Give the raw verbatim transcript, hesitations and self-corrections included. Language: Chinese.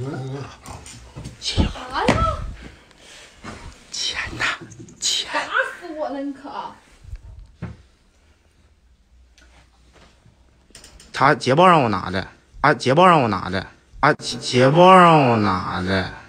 钱啥呀？ 钱呐，钱！ 打死我了你可！ 他捷豹让我拿的啊，捷豹让我拿的啊，捷豹让我拿的。